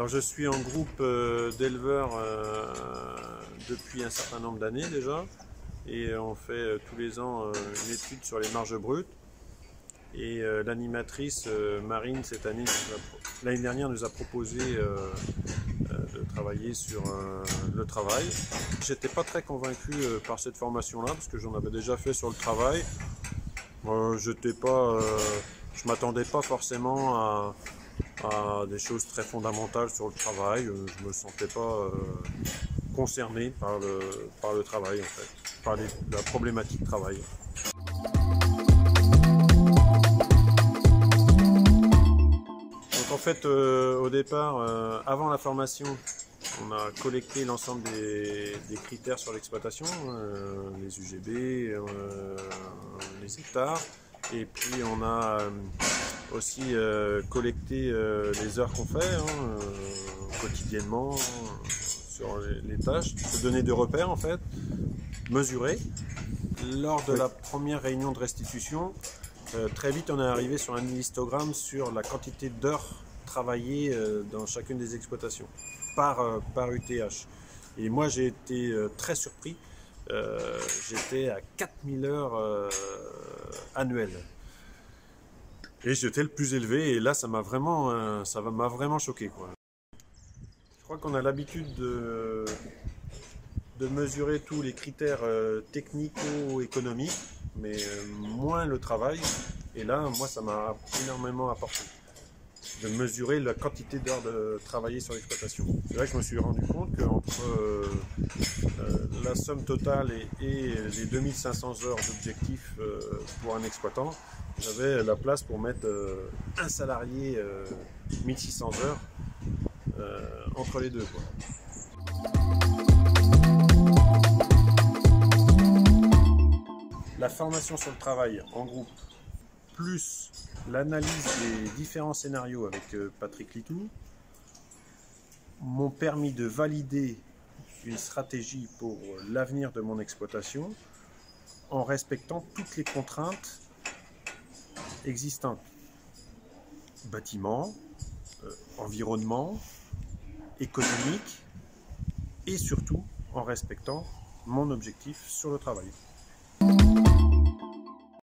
Alors je suis en groupe d'éleveurs depuis un certain nombre d'années déjà, et on fait tous les ans une étude sur les marges brutes. Et l'animatrice Marine cette année, l'année dernière, nous a proposé de travailler sur le travail. J'étais pas très convaincu par cette formation-là parce que j'en avais déjà fait sur le travail. Je m'attendais pas forcément à des choses très fondamentales sur le travail. Je me sentais pas concerné par le travail en fait, par la problématique travail. Donc en fait, au départ, avant la formation, on a collecté l'ensemble des critères sur l'exploitation, les UGB, les hectares, et puis on a aussi collecté les heures qu'on fait quotidiennement sur les tâches, se donner des repères en fait, mesurer. Lors de la première réunion de restitution, très vite on est arrivé sur un histogramme sur la quantité d'heures travaillées dans chacune des exploitations par UTH. Et moi j'ai été très surpris, j'étais à 4000 heures annuelles. Et j'étais le plus élevé, et là ça m'a vraiment choqué, quoi. Je crois qu'on a l'habitude de mesurer tous les critères technico-économiques, mais moins le travail. Et là, moi, ça m'a énormément apporté de mesurer la quantité d'heures de travailler sur l'exploitation. C'est là que je me suis rendu compte qu'entre la somme totale et les 2500 heures d'objectif pour un exploitant, j'avais la place pour mettre un salarié 1600 heures entre les deux, quoi. La formation sur le travail en groupe, plus l'analyse des différents scénarios avec Patrick Litou, m'ont permis de valider une stratégie pour l'avenir de mon exploitation en respectant toutes les contraintes existantes. Bâtiment, environnement, économique, et surtout en respectant mon objectif sur le travail.